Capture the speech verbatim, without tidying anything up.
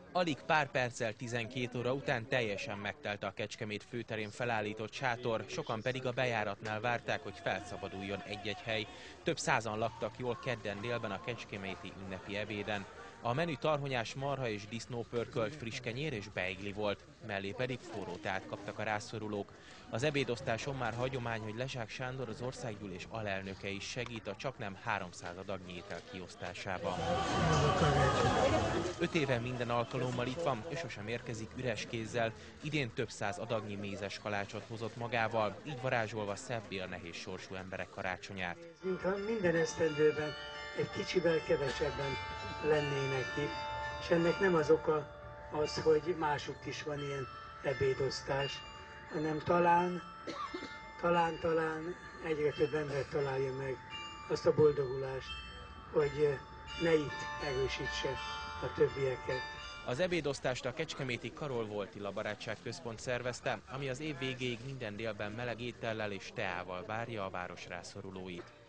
Alig pár perccel tizenkét óra után teljesen megtelt a Kecskemét főterén felállított sátor, sokan pedig a bejáratnál várták, hogy felszabaduljon egy-egy hely. Több százan laktak jól kedden délben a kecskeméti ünnepi ebéden. A menü tarhonyás marha és disznópörkölt, friss kenyér és beigli volt, mellé pedig forró teát kaptak a rászorulók. Az ebédosztáson már hagyomány, hogy Lezsák Sándor, az országgyűlés alelnöke is segít a csaknem háromszáz adagnyi étel kiosztásában. Öt éve minden alkalommal itt van, és sosem érkezik üres kézzel. Idén több száz adagnyi mézes kalácsot hozott magával, így varázsolva szebbé a nehéz sorsú emberek karácsonyát. Mintha minden esztendőben egy kicsivel kevesebben lennének itt, és ennek nem az oka az, hogy másutt is van ilyen ebédosztás, hanem talán, talán, talán egyre több ember találja meg azt a boldogulást, hogy ne itt erősítse a többieket. Az ebédosztást a kecskeméti Karol Wojtyla Barátságközpont szervezte, ami az év végéig minden délben meleg étellel és teával várja a város rászorulóit.